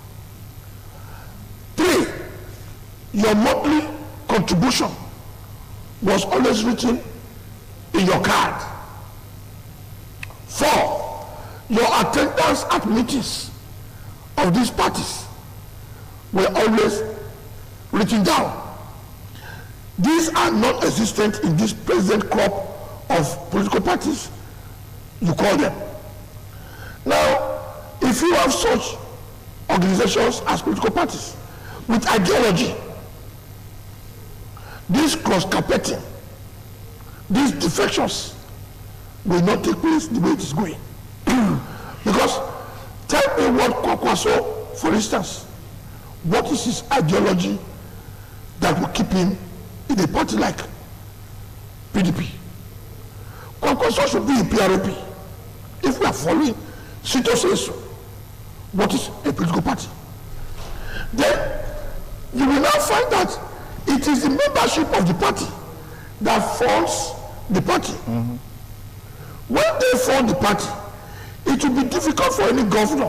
Three, your monthly contribution was always written in your card. Four, your attendance at meetings of these parties were always written down. These are non-existent in this present crop of political parties, you call them. Now, if you have such organizations as political parties with ideology, this cross-carpeting, these defections will not take place the way it is going. Because tell me what Kwakwaso, for instance, what is his ideology that will keep him in a party like P D P? Kwakwaso should be in P R O P. If we are following Sito says so, what is a political party? Then you will now find that it is the membership of the party that funds the party. Mm-hmm. When they fund the party, it will be difficult for any governor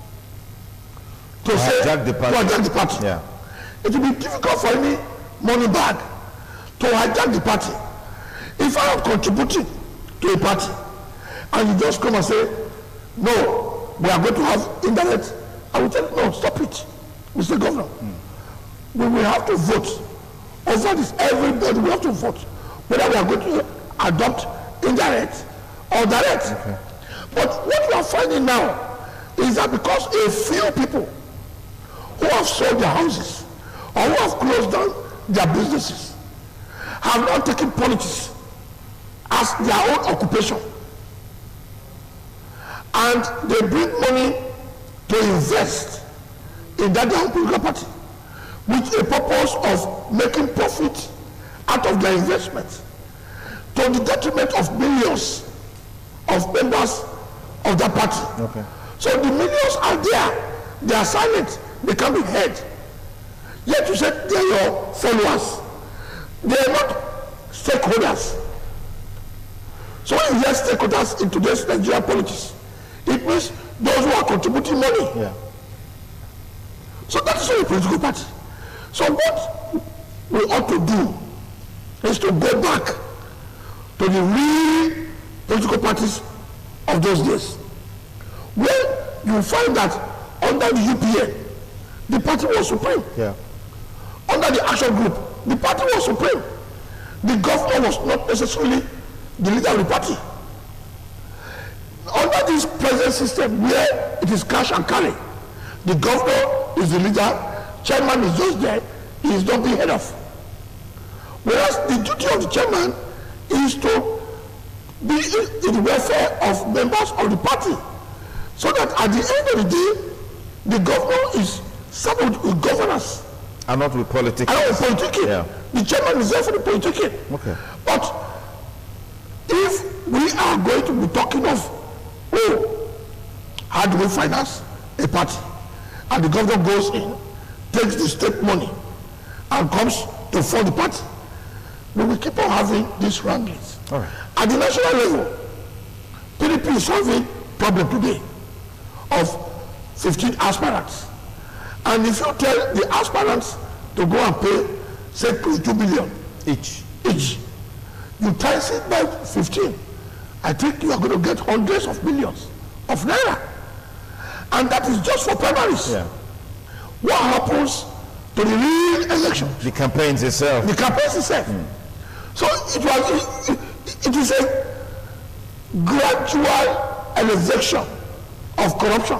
to say, hijack the party. to hijack the party. Yeah. It will be difficult for any money bag to hijack the party. If I am contributing to a party and you just come and say, no, we are going to have indirect, I will tell you, no, stop it, Mister Governor. Mm. We will have to vote over this. Everybody will have to vote whether we are going to adopt indirect or direct. Okay. But what we are finding now is that because a few people who have sold their houses or who have closed down their businesses have not taken politics as their own occupation, and they bring money to invest in that their political party with a purpose of making profit out of their investment to the detriment of millions of members of that party. Okay. So the millions are there, they are silent, they can't be heard. Yet you said they are your followers. They are not stakeholders. So when you hear stakeholders in today's Nigerian politics, it means those who are contributing money. Yeah. So that is not a political party. So what we ought to do is to go back to the real political parties of those days, where you find that under the U P N, the party was supreme. Yeah. Under the Action Group, the party was supreme. The governor was not necessarily the leader of the party. Under this present system where it is cash and carry, the governor is the leader, chairman is just there, he is not being heard of. Whereas the duty of the chairman is to be in, in the welfare of members of the party, so that at the end of the day, the governor is served with governance. And not with politics. And not with politicking. Yeah. The chairman is there for the politicking. Okay. But if we are going to be talking of, oh, how do we finance a party? And the governor goes in, takes the state money, and comes to fund the party, we will keep on having these wranglings. All right. At the national level, P D P is solving problem today of fifteen aspirants. And if you tell the aspirants to go and pay, say, twenty-two billion Each. each, you times it by fifteen, I think you are going to get hundreds of millions of naira. And that is just for primaries. Yeah. What happens to the real election? The campaigns itself. The campaigns itself. Mm. So it was, it, it, it is a gradual elevation of corruption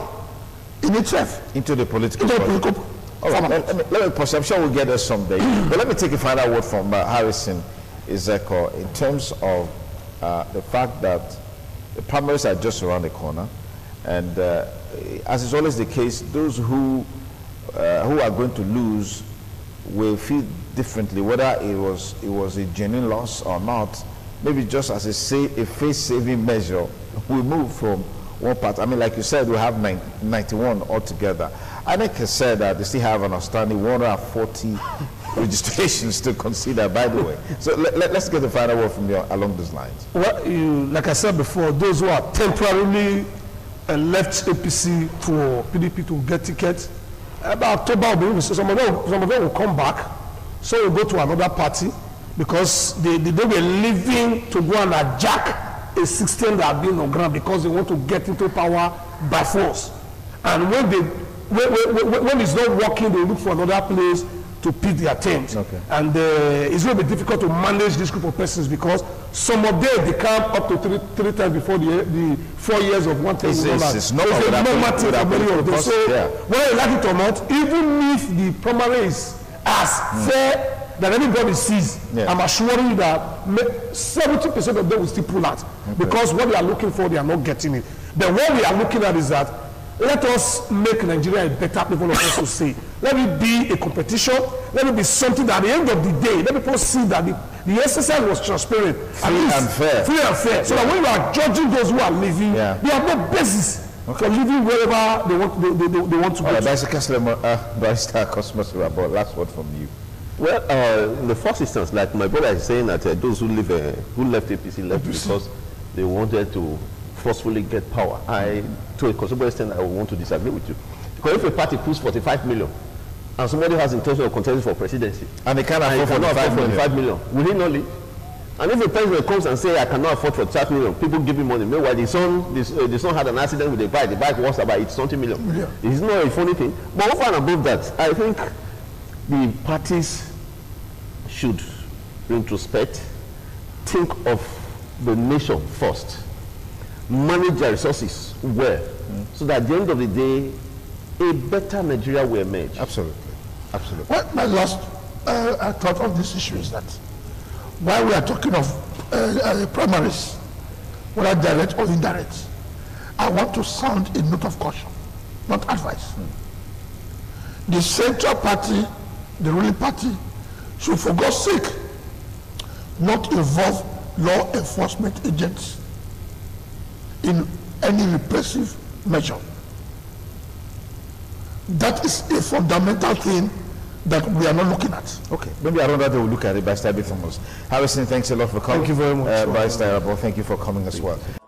in itself. Into the political Into the process. political. All right, let, let me, let me pause. I'm sure we'll get there someday. But let me take a final word from uh, Harrison Ezeko in terms of uh, the fact that the primaries are just around the corner. And uh, as is always the case, those who, uh, who are going to lose will feel differently, whether it was, it was a genuine loss or not. Maybe just as a, say, a face-saving measure, we move from one part. I mean, like you said, we have ninety-one altogether. I think I said that they still have an outstanding one hundred forty registrations to consider, by the way. So let, let, let's get the final word from you along those lines. Well, you, like I said before, those who are temporarily uh, left A P C for P D P to get tickets, about October, some of them, some of them will come back. So we'll go to another party because they, they, they were leaving to go and hijack a system that have been on ground because they want to get into power by force. And when they when, when, when it's not working, they look for another place to pitch their terms. Okay. And uh, it's going to be difficult to manage this group of persons because some of them they come up to three, three times before the, the four years of one thing. It's, it's, it's not it's a normative for many of them. So yeah. whether you like it or not, even if the primary is as mm. fair that everybody sees, yeah. I'm assuring you that seventy percent of them will still pull out. Okay. Because what they are looking for, they are not getting it. But what we are looking at is that let us make Nigeria a better people of us to say. Let it be a competition. Let it be something that at the end of the day, let people see that the, the exercise was transparent. Free and fair. Free and fair. So that when you are judging those who are living, yeah. they have no basis okay. for living wherever they want, they, they, they want to All go. Right, uh, Barrister Cosmas Irabor, last word from you. Well, uh, in the first instance, like my brother is saying that uh, those who live, uh, who left A P C left A P C. Because they wanted to forcefully get power. I, to a considerable extent, I want to disagree with you. Because if a party puts forty-five million and somebody has intention of contesting for presidency, and they can't afford forty-five million, will he not leave? And if a president comes and says, I cannot afford forty-five million, people give him money. Meanwhile, the son, the, uh, the son had an accident with a bike, the bike was about something million. Yeah. It's not a funny thing. But over and above that, I think the parties should introspect, think of the nation first, manage their resources well, mm. so that at the end of the day, a better Nigeria will emerge. Absolutely. Absolutely. Well, my last uh, thought of this issue is that while we are talking of uh, uh, primaries, whether direct or indirect, I want to sound a note of caution, not advice. Mm. The central party, the ruling party, should for God's sake not involve law enforcement agents in any repressive measure. That is a fundamental thing that we are not looking at. Okay, maybe around that they will look at it by Barrister Thomas. Harrison, thanks a lot for coming. Thank you very much. Uh, Barrister Irabor, thank you for coming as well.